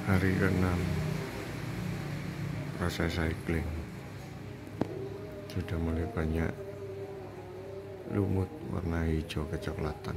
Hari ke-6 proses cycling, sudah mulai banyak lumut warna hijau kecoklatan.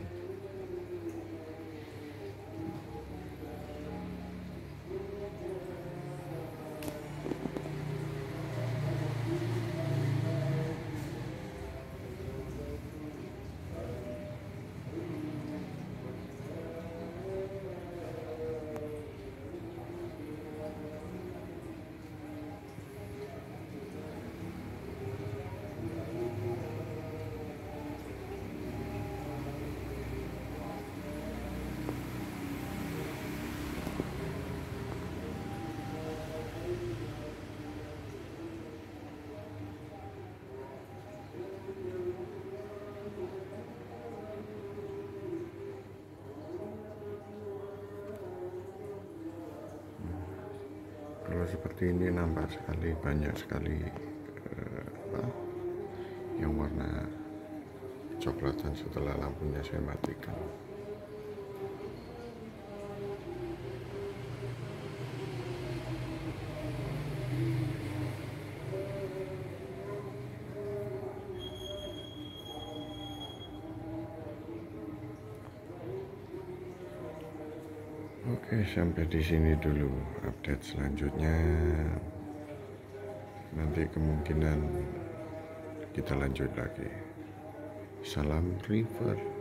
Kalau seperti ini nampak sekali, banyak sekali yang warna coklatan setelah lampunya saya matikan. Oke, sampai di sini dulu update selanjutnya. Nanti kemungkinan kita lanjut lagi. Salam river.